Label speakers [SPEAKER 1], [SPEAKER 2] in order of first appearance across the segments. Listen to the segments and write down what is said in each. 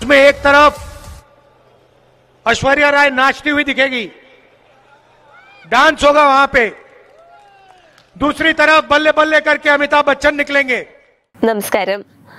[SPEAKER 1] में एक तरफ ऐश्वर्या राय नाचती हुई दिखेगी, डांस होगा वहां पे, दूसरी तरफ बल्ले बल्ले करके अमिताभ बच्चन निकलेंगे।
[SPEAKER 2] നമസ്കാരം.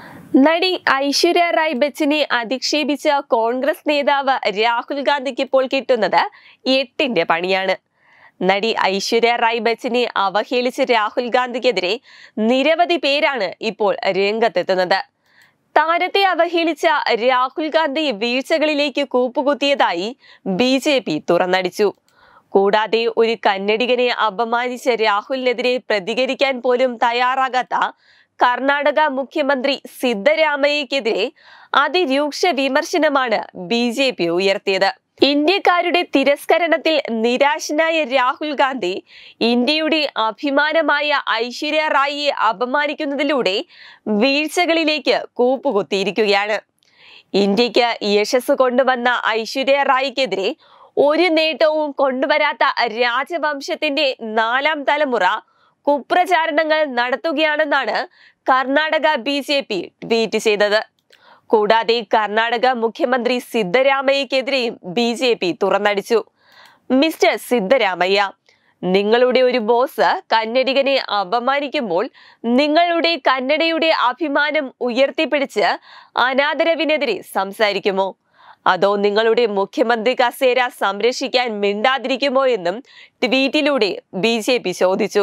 [SPEAKER 2] നടി ഐശ്വര്യ റായ് ബച്ചനെ അധിക്ഷേപിച്ച കോൺഗ്രസ് നേതാവ് രാഹുൽ ഗാന്ധിക്ക് ഇപ്പോൾ കിട്ടുന്നത് 8ന്റെ പണിയാണ്. നടി ഐശ്വര്യ റായ് ബച്ചനെ അവഹേളിച്ച രാഹുൽ ഗാന്ധിക്കെതിരെ നിരവധി പേരാണ് ഇപ്പോൾ രംഗത്തെത്തുന്നത്. താരത്തെ അവഹേളിച്ച രാഹുൽ ഗാന്ധി വീഴ്ചകളിലേക്ക് കൂപ്പുകുത്തിയതായി BJP തുറന്നടിച്ചു. കൂടാതെ ഒരു കന്നഡികനെ അപമാനിച്ച രാഹുലിനെതിരെ പ്രതികരിക്കാൻ പോലും തയ്യാറാകാത്ത കർണാടക മുഖ്യമന്ത്രി സിദ്ധരാമയ്യക്കെതിരെ അതിരൂക്ഷ വിമർശനമാണ് BJP ഉയർത്തിയത്. ഇന്ത്യക്കാരുടെ തിരസ്കരണത്തിൽ നിരാശനായ രാഹുൽ ഗാന്ധി ഇന്ത്യയുടെ അഭിമാനമായ ഐശ്വര്യ റായിയെ അപമാനിക്കുന്നതിലൂടെ വീഴ്ചകളിലേക്ക് കൂപ്പുകുത്തിയിരിക്കുകയാണ്. ഇന്ത്യക്ക് യശസ് കൊണ്ടുവന്ന ഐശ്വര്യ റായിക്കെതിരെ ഒരു നേട്ടവും കൊണ്ടുവരാത്ത രാജവംശത്തിന്റെ 4ാം തലമുറ കുപ്രചാരണങ്ങൾ നടത്തുകയാണെന്നാണ് കർണാടക BJP ട്വീറ്റ് ചെയ്തത്. കൂടാതെ കർണാടക മുഖ്യമന്ത്രി സിദ്ധരാമയ്യക്കെതിരെയും BJP തുറന്നടിച്ചു. മിസ്റ്റർ സിദ്ധരാമയ്യ, നിങ്ങളുടെ ഒരു ബോസ് കന്നഡികനെ അപമാനിക്കുമ്പോൾ നിങ്ങളുടെ കന്നഡയുടെ അഭിമാനം ഉയർത്തിപ്പിടിച്ച് അനാദരവിനെതിരെ സംസാരിക്കുമോ? അതോ നിങ്ങളുടെ മുഖ്യമന്ത്രി കസേര സംരക്ഷിക്കാൻ മിണ്ടാതിരിക്കുമോ എന്നും ട്വീറ്റിലൂടെ BJP ചോദിച്ചു.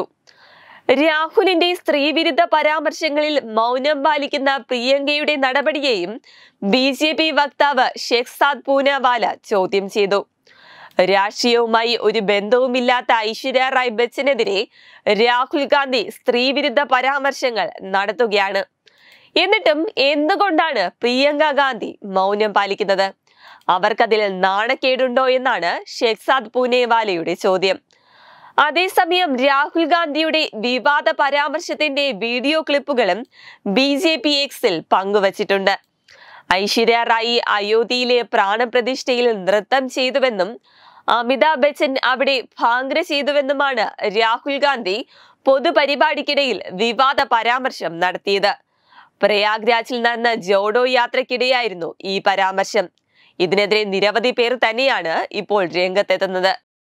[SPEAKER 2] രാഹുലിന്റെ സ്ത്രീവിരുദ്ധ പരാമർശങ്ങളിൽ മൗനം പാലിക്കുന്ന പ്രിയങ്കയുടെ നടപടിയെയും BJP വക്താവ് ഷെഹ്സാദ് പൂനവാല ചോദ്യം ചെയ്തു. രാഷ്ട്രീയവുമായി ഒരു ബന്ധവുമില്ലാത്ത ഐശ്വര്യ റായ് ബച്ചനെതിരെ രാഹുൽ ഗാന്ധി സ്ത്രീവിരുദ്ധ പരാമർശങ്ങൾ നടത്തുകയാണ്. എന്നിട്ടും എന്തുകൊണ്ടാണ് പ്രിയങ്ക ഗാന്ധി മൗനം പാലിക്കുന്നത്? അവർക്കതിൽ നാണക്കേടുണ്ടോ എന്നാണ് ഷെഹ്സാദ് പൂനവാലയുടെ ചോദ്യം. അതേസമയം രാഹുൽ ഗാന്ധിയുടെ വിവാദ പരാമർശത്തിന്റെ വീഡിയോ ക്ലിപ്പുകളും BJP Xൽ പങ്കുവച്ചിട്ടുണ്ട്. ഐശ്വര്യ റായി അയോധ്യയിലെ പ്രാണപ്രതിഷ്ഠയിൽ നൃത്തം ചെയ്തുവെന്നും അമിതാഭ് ബച്ചൻ അവിടെ ഭാംഗ്ര ചെയ്തുവെന്നുമാണ് രാഹുൽ ഗാന്ധി പൊതുപരിപാടിക്കിടയിൽ വിവാദ പരാമർശം നടത്തിയത്. പ്രയാഗ്രാജിൽ നടന്ന ജോഡോ യാത്രക്കിടെയായിരുന്നു ഈ പരാമർശം. ഇതിനെതിരെ നിരവധി പേർ തന്നെയാണ് ഇപ്പോൾ രംഗത്തെത്തുന്നത്.